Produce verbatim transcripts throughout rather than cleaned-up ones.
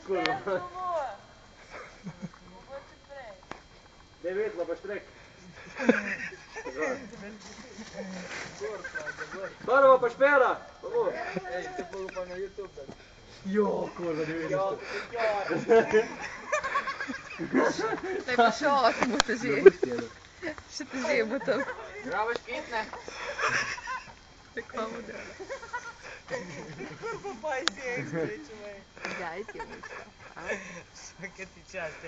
kurva. Devet, pa štrek. Prvo pa špera. Ej, te bodo pa na YouTube dati. Jo, kurva, devet. Jo, Daj pa še osmo te že. Še te že bo tam. Grabaš kitne? Tako bo dela. Kurva, pa si ekspriču, mej. Daj ti je mišla. Svake ti časte.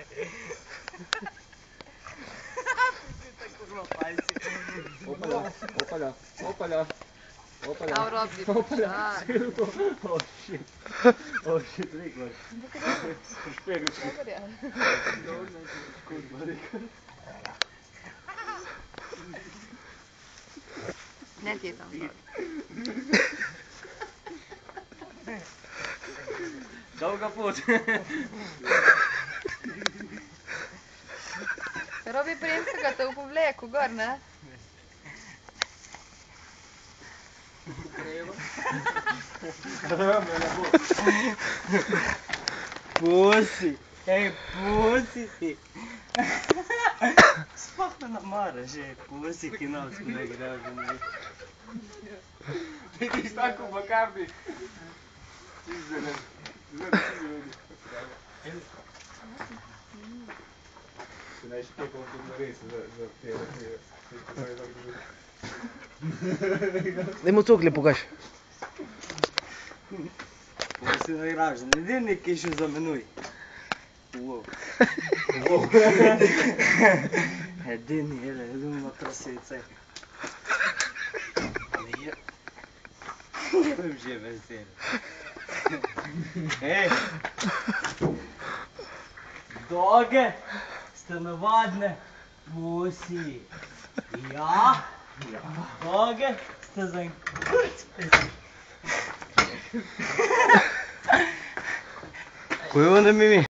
Ti ta kurva, pa si. Opala, opala, opala. Opala. Kao robi, počaj. Oh shit. Oh shit, rekla. Špegu špegu. Dobar je. Kurva, rekla. Ne ti je tam dol. Dolga pot. Robi, prijem se ga te v povleku, gor, ne? Pusi, ej, pusi ti. Sploh me namara že, pusi, ki noc ne grebi, mej. Vidiš tako v Bakardi. Čizene. Zelo čizene. Se naj še kaj bom tudi naredil za te razmere. Daj mu cokle pokaž. Pusi ne igraš, ne di nekaj še zamenuj. Wow. Edini, ele, edini ima prasice. Sem že vesel. Ej! Doge ste navadne pusi. Ja? Doge ste za en kurc pesi. Ko je ono mimi?